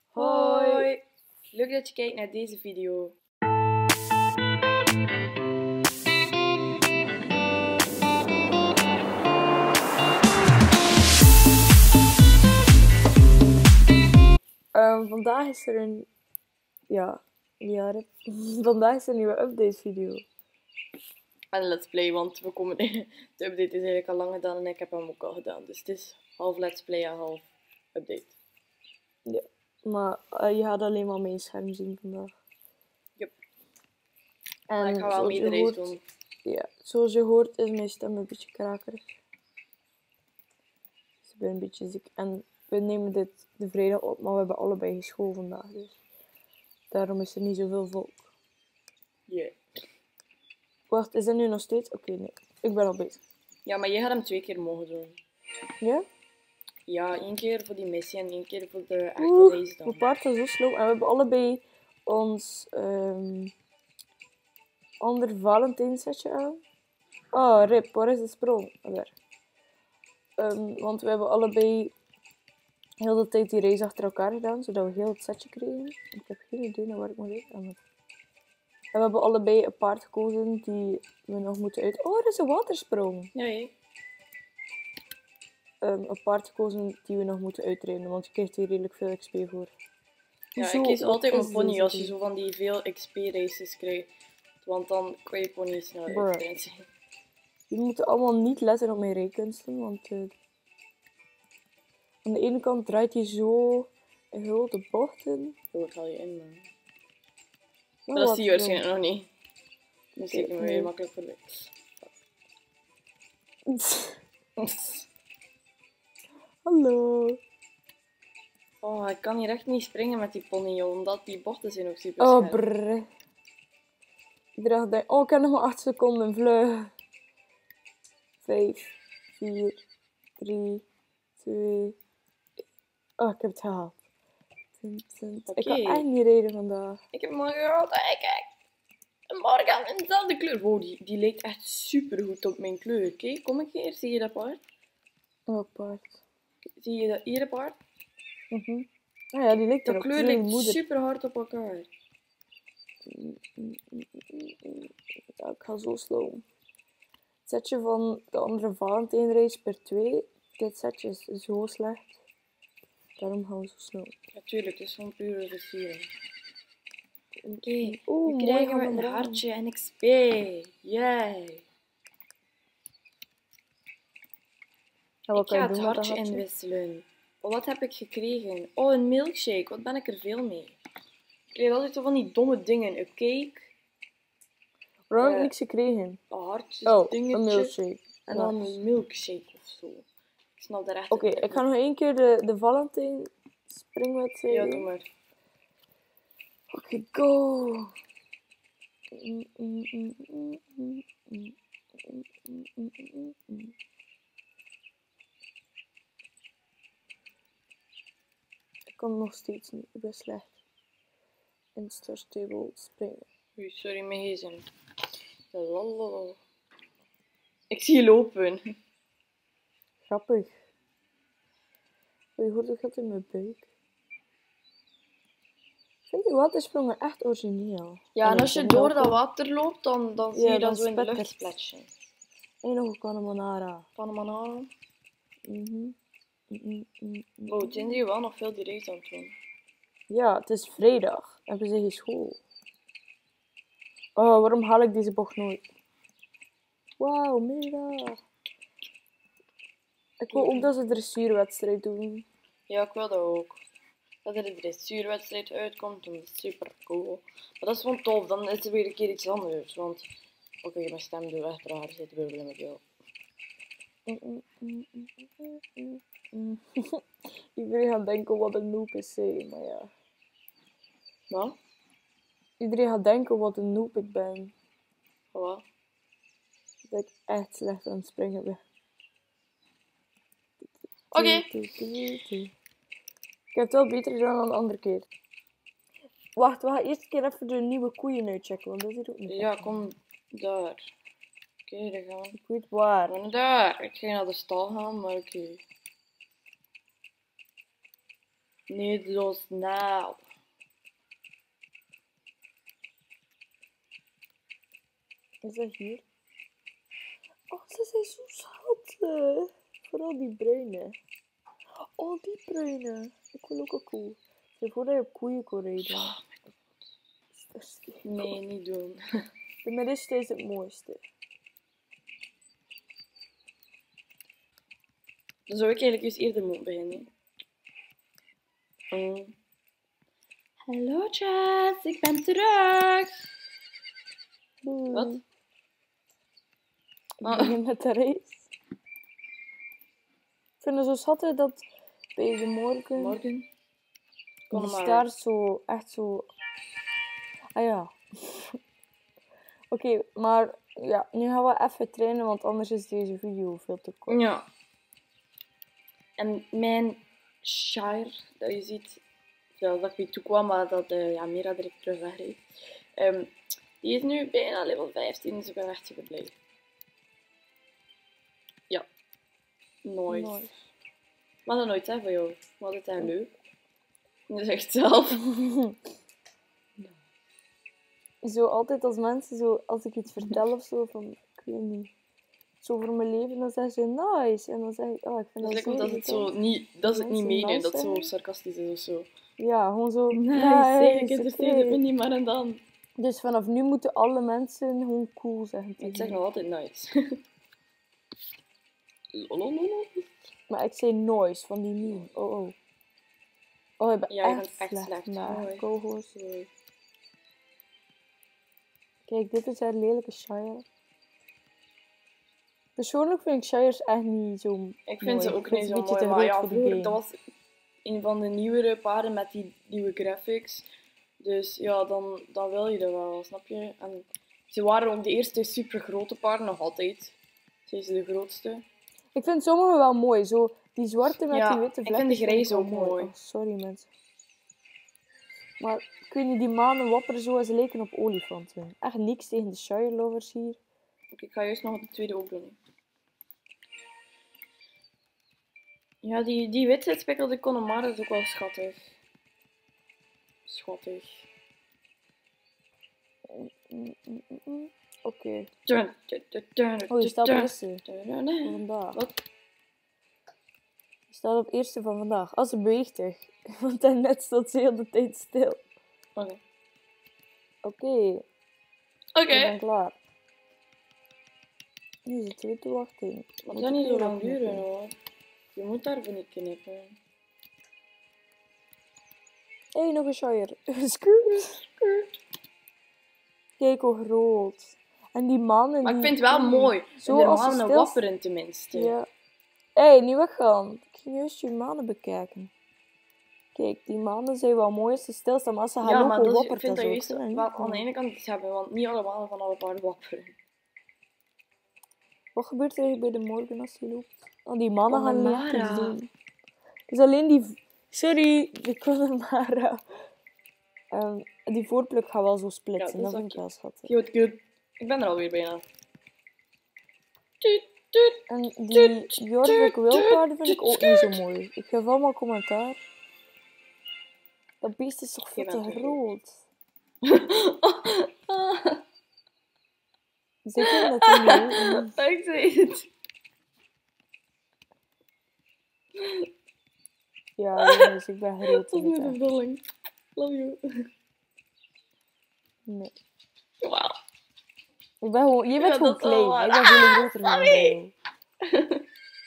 Hoi! Leuk dat je kijkt naar deze video. Vandaag is er een... Vandaag is er een nieuwe update video. En let's play, want we komen... de update is eigenlijk al lang gedaan en ik heb hem ook al gedaan. Dus het is half let's play en half update. Ja, maar je gaat alleen maar mijn scherm zien vandaag. Yep. En Maar ik ga wel meedrace doen. Ja, zoals je hoort is mijn stem een beetje krakerig. Dus ik ben een beetje ziek. En we nemen dit de vrijdag op, maar we hebben allebei school vandaag. Dus daarom is er niet zoveel volk. Yeah. Wacht, is dat nu nog steeds? Oké, nee. Ik ben al bezig. Ja, maar je gaat hem 2 keer mogen doen. Ja? Ja, 1 keer voor die missie en 1 keer voor de echte race dan. Mijn paard is zo slow. En we hebben allebei ons ander Valentijnsetje aan. Oh, rip. Waar is de sprong? Daar. Want we hebben allebei heel de tijd die race achter elkaar gedaan, zodat we heel het setje kregen. Ik heb geen idee naar waar ik moet weten. En we hebben allebei een paard gekozen die we nog moeten uit... Oh, er is een watersprong. Nee. Een paard gekozen die we nog moeten uitrijden, want je krijgt hier redelijk veel XP voor. Ja, ik kies altijd mijn pony als je zo van die veel XP races krijgt. Want dan kan je pony sneller uitrijden. Jullie moeten allemaal niet letten op mijn rijkunsten, want aan de ene kant draait hij zo een grote bochten. Zo, dat haal je in, man. Maar dat zie je waarschijnlijk nog niet. Dus ik me weer makkelijk voorbij. Hallo. Oh, ik kan hier echt niet springen met die pony, joh, omdat die bochten zijn ook super scherp. Oh, brrr. Iedereen denkt, oh, ik heb nog maar 8 seconden, vlug. 5, 4, 3, 2, oh, ik heb het gehaald. Okay. Ik kan echt niet rijden vandaag. Ik heb morgen gehad, kijk. En morgen in dezelfde kleur. Wow, die lijkt echt super goed op mijn kleur. Kijk, kom een keer, zie je dat paard? Welk paard? Zie je dat hier paard? Ah ja, die lijkt erop. De kleur lijkt super hard op elkaar. Ja, ik ga zo slow. Het setje van de andere Valentijnrace per 2. Dit setje is zo slecht. Daarom gaan we zo snel. Natuurlijk, het is van pure versiering. Oké, nu krijgen we een hartje en XP. Yay! Ik ga het hartje inwisselen. Oh, wat heb ik gekregen? Oh, een milkshake. Wat ben ik er veel mee? Ik krijg altijd zo van die domme dingen. Een cake. Waarom heb ik niks gekregen? Hartjes, dingetjes. Een milkshake. En dan een milkshake of zo. Ik snap daar echt Oké, ik ga nog 1 keer de Valentijn springwedstrijd. Ja, doe maar. Oké, go! Ik kan nog steeds niet. Ik ben slecht. In Star Stable springen. Oei, sorry, mijn gsm. Lalalala. Ik zie je lopen. Grappig. Je hoort ook dat in mijn buik. Ik vind die watersprongen echt origineel. Ja, en als je door dat water loopt, dan zie je dat zo in de lucht splatschen. En nog een Cannonara. Cannonara? Wow, het zijn hier wel nog veel die race aan het doen. Ja, het is vrijdag. Hebben ze geen school. Oh, waarom haal ik deze bocht nooit? Wauw, mega. Ik wil ook dat ze een dressuurwedstrijd doen. Ja, ik wil dat ook. Dat er een dressuurwedstrijd uitkomt, dat is super cool. Maar dat is gewoon tof, dan is er weer een keer iets anders. Want, oké, mijn stem doet echt raar, zit bubbelen met jou. Iedereen gaat denken wat een noob is, maar ja. Wat? Iedereen gaat denken wat een noob ik ben. Wat? Dat ik echt slecht aan het springen ben. Oké. Ik heb het wel beter gedaan dan de andere keer. Wacht, we gaan eerst een keer even de nieuwe koeien uitchecken, want dat is hier ook niet. Ja, kom daar. Oké, daar gaan we. Ik weet waar. Kom daar. Ik ging naar de stal gaan, maar oké. Niet zo snel. Is dat hier? Oh, ze zijn zo schattig. Vooral die bruine. Oh, die bruine. Ik wil ook een koe. Stel voor dat je op koeien kon rijden. Oh, nee, niet doen. De middenste is het mooiste. Dan zou ik eigenlijk eens eerder moeten beginnen. Hallo Jess, ik ben terug. Wat? Ik begin met de race. Ik vind het zo schattig dat bij de morgen... Morgen? Kom Die maar. staart zo, echt zo... Ah ja. Oké, maar ja, nu gaan we even trainen, want anders is deze video veel te kort. Ja. En mijn Shire, dat je ziet, zoals dat ik weer toe kwam, maar dat Mira direct terug wegreed. Die is nu bijna level 15, dus ik ben echt super blij. Ja. Nice. Nice. Maar dat nooit hè, voor jou. Maar dat is echt leuk. Dat is echt zelf. Zo altijd als mensen, zo, als ik iets vertel of zo, van, ik weet niet, zo over mijn leven, dan zeggen ze nice. En dan zeg ik, oh, ik vind Dat dat lijkt me zo dat het zo niet, dat is het niet Mensen menen, dat het zo nice sarcastisch is of zo. Ja, gewoon zo, Nee, ik nice, interesseer het me oké. niet, maar en dan. Dus vanaf nu moeten alle mensen gewoon cool zeggen Ik tegen zeg me. nog altijd nice. Lololol. Maar ik zei noise van die meme. Oh, oh. Oh, ik ben Ja, je echt bent echt slecht slecht. met Hoi. co-host. Sorry. Kijk, dit is haar lelijke Shire. Persoonlijk vind ik Shires echt niet zo Ik vind ze mooi. ook Ik vind niet ze zo een beetje mooi, te maar groot ja, voor die vroeger, game. dat was een van de nieuwere paarden met die nieuwe graphics. Dus ja, dan wil je dat wel, snap je? En ze waren ook de eerste super grote paarden, nog altijd. Zijn ze de grootste. Ik vind sommige wel mooi. Zo, die zwarte met Ja, die witte ik vlekken. vind de grijze wel ook mooi. Oh, sorry mensen. Maar ik weet niet, die manen wapperen zo en ze lijken op olifanten. Echt niks tegen de Shire lovers hier. Oké, ik ga juist nog de tweede ook doen. Ja, die witte gespikkelde Connemara is ook wel schattig. Schattig. Oké. Oh, je staat op eerste van vandaag. Wat? Je staat op eerste van vandaag. Als ze beweegt zich. Want daarnet stond ze heel de tijd stil. Oké. Oké. Ik ben klaar. Nu zitten we te wachten. Maar het gaat niet zo lang duren hoor. Je moet daarvoor niet knippen. Hé, nog een Shire. Scoot. Kijk hoe groot. En die mannen Maar die... ik vind het wel mooi. Zo De als ze mannen stil- wapperen tenminste. Ja. Hé, niet weggaan. Ik ging juist je manen bekijken. Kijk, die manen zijn wel mooi als ze stilstaan, maar als ze gaan Ja, lopen, maar dat is, ik wappert vind dat dat zo. juist Ik vind dat wel niet aan de cool. ene kant iets hebben, want niet alle mannen van alle paarden wapperen. Wat gebeurt er eigenlijk bij de morgen als hij loopt? Oh, die mannen gaan Connemara. niks doen. Dus alleen die... Sorry, die Connemara. Die voorpluk gaat wel zo splitsen, Ja, dat dat vind is ik wel schattig. Goed, goed. Ik ben er alweer bijna. En die Jorvik Wilpaarden vind ik ook niet zo mooi. Ik geef allemaal commentaar. Dat beest is toch veel Je bent te te groot. Zeker dat hij niet... Ik zei het. Ja, jongens, ik ben groot Dat in is het mijn echt. bedoeling. Love you. Nee. Wauw. Ik ben gewoon... Je bent Ja, gewoon dat is wel klein. waar. Ik ben veel groter dan sorry. jou.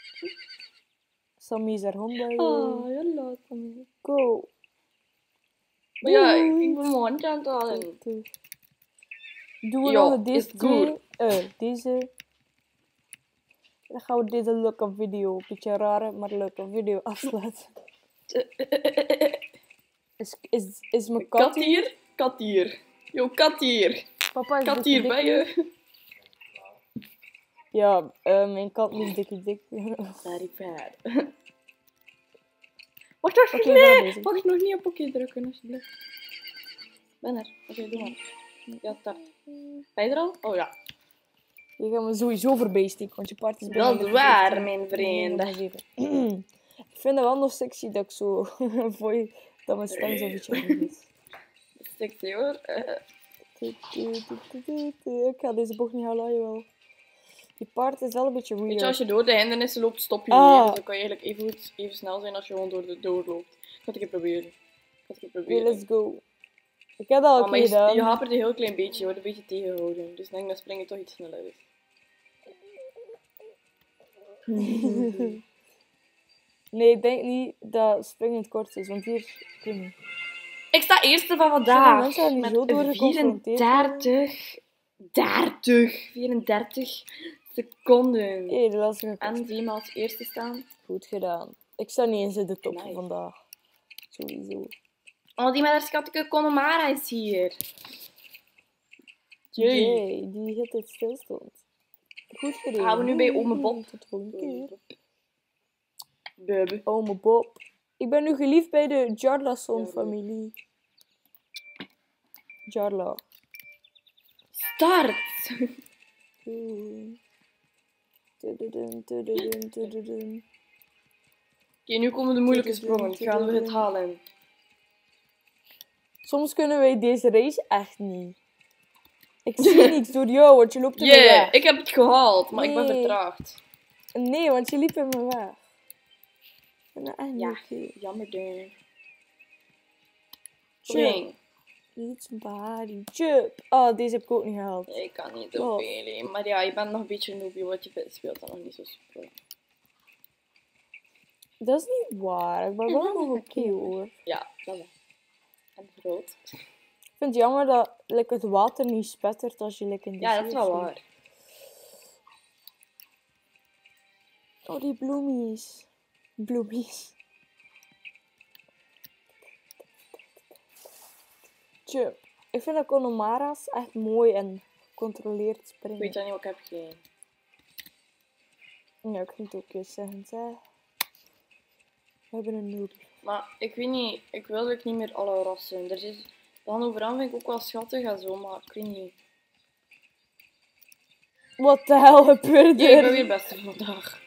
Sammy is er hond bij jou. Oh, ja, laat me. Go. Maar ja, ik Doei. ben mijn hond aan het halen. Doen we Ja, nog deze is goed. twee? Deze. Dan gaan we deze leuke video, een beetje rare, maar leuke video afsluiten. Is mijn kat Kat hier? Kat hier. Yo, kat hier. Papa is Kat dikke hier dik bij nu. je. Ja, mijn kat is dikke dik. Very bad. Wacht, wacht, Oké, nee. wel bezig. Wacht, nog niet op oké drukken, alsjeblieft. Ben er. Oké, doe maar. Ja, start. Ben je er al? Oh ja. Je gaat me sowieso voorbij steken, want je paard is bijna Dat is level waar, 15. mijn vrienden. Nee, nog maar 7. Ik vind het wel nog sexy dat ik zo voel dat mijn stem zo'n beetje erg is. Sexy hoor. Ik ga deze bocht niet halen, jawel. Die paard is wel een beetje weird. Weet je, als je door de hindernissen loopt, stop je Ah. weer. Dus dan kan je eigenlijk even snel zijn als je gewoon door loopt. Ik ga het een keer proberen. Okay, let's go. Ik heb dat al een Maar keer gedaan. je hapert een heel klein beetje, je wordt een beetje tegengehouden. Dus ik denk dat springen toch iets sneller is. Nee, ik denk niet dat springend kort is, want hier... Ik weet niet. Ik sta eerste van Sommige vandaag. mensen zijn niet zo Met doorgeconfronteerd 34 seconden. Hé, de lastige kant. En zie je me als eerste staan? Goed gedaan. Ik sta niet eens in de top Nice. van vandaag. Sowieso. Oh, die met haar schattige Connemara is hier. Jee. Jee, die heel tijd stilstond. Goed gedaan. Gaan we nu bij ome Bob? Tot de volgende keer. Baby. Ome Bob. Ik ben nu geliefd bij de Jarlason-familie. Jarla. Start! Oké, nu komen de moeilijke sprongen. Gaan we het halen? Soms kunnen wij deze race echt niet. Ik zie niks door jou, want je loopt in mijn Yeah, weg. ik heb het gehaald, maar ik ben Nee. vertraagd. Nee, want je liep in mijn weg. Ik vind dat echt niet Ja, oké. jammer ding. Jump. Spring. Iets body. Jump. Oh, deze heb ik ook niet gehaald. Ik kan niet zoveel, hè. Maar ja, je bent nog een beetje een noobie, want je speelt dan nog niet zo super. Dat is niet waar. Ik ben wel nog oké hoor. Ja, dat wel. En groot. Ik vind het jammer dat het water niet spettert als je in de Ja, dat zee is wel vliegt. waar. Oh, die bloemies. Bloemies. Jump. Ik vind dat Connemara's echt mooi en gecontroleerd Ik springen. weet niet wat ik heb geen. Ja, ik vind het ook eens zeggen. Zeg. We hebben een noob. Maar ik weet niet, ik wil ook niet meer alle rassen. Er is, dan overal vind ik ook wel schattig en zo, maar ik weet niet. Wat de hel gebeurt Ja, ik ben er? weer beste vandaag.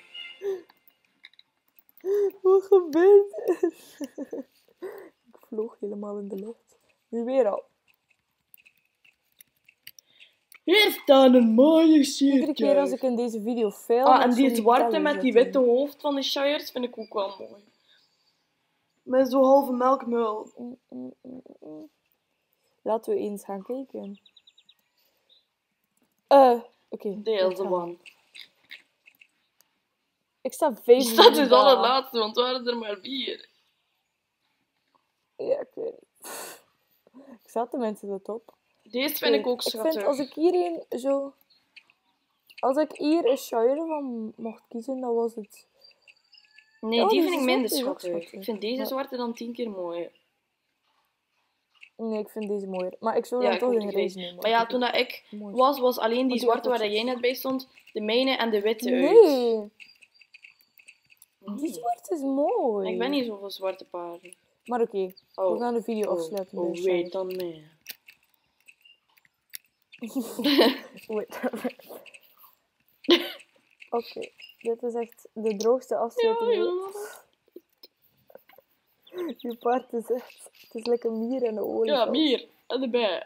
Wat gebeurt er? Ik vloog helemaal in de lucht. Nu weer al. Hier staan een mooie shit. Iedere keer als ik in deze video fail... Ah, ga en ik die zo'n zwarte teller met die zetten. witte hoofd van de Shires vind ik ook wel mooi. Met zo'n halve melkmuil. Laten we eens gaan kijken. Oké. Deze goed gaan. one. Ik sta 5 Die staat dus minuten al het na. laatste, want er waren er maar 4. Ja, ik weet het. Ik zat tenminste de top. Deze vind ik ook Ik schattig. vind als ik hierin zo... Als ik hier een Shire van mocht kiezen, dan was het... Nee, Oh, die deze vind ik minder zwarte is ook schattig. schattig. Ik vind deze Maar- zwarte dan 10 keer mooier. Nee, ik vind deze mooier. Maar ik zou Ja, dan ik toch ook de die grijze grijze. nemen. Maar ja, toen dat ik Mooi. was alleen die die zwarte had ook waar dat jij zo. net bij stond, de mijne en de witte uit. Nee, die Nee. zwarte is mooi. Ik ben niet zoveel zwarte paarden. Maar oké, Oh. we gaan de video afsluiten. bij Oh, Shire. weet dan mee. Wait. Oké, dit is echt de droogste afsluiting. Je paard is echt... Het is lekker mier en de olie. Ja, mier. En de bij.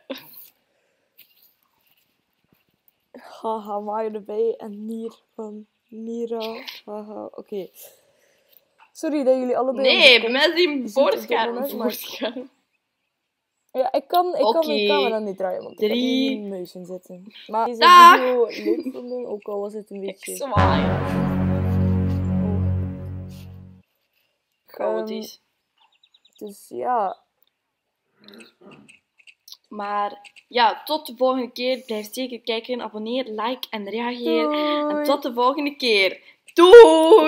Haha, maar erbij en nier van Mira. Haha, oké. Sorry dat jullie allebei... Nee, onze met die op dit voorscherm. moment, maar- Voorscherm. Ja, ik kan mijn Oké. camera niet draaien, want ik heb 3. hier een muis in zitten. Maar deze Dag. video leuk vonden, ook al was het een Ik beetje... zwaai. Oh. Chaotisch. Dus ja, Maar ja, tot de volgende keer. Blijf zeker kijken, abonneer, like en reageer. doei! En tot de volgende keer. Doei!